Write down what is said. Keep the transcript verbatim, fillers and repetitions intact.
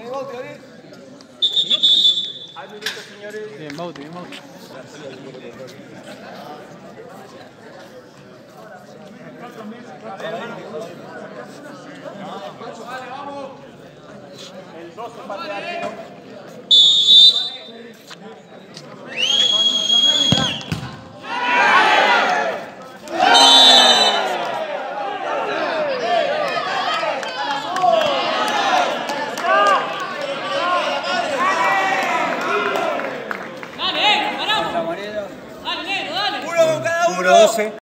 Bien, Bauti, bien, Bauti. El doce para el arquero. Número doce.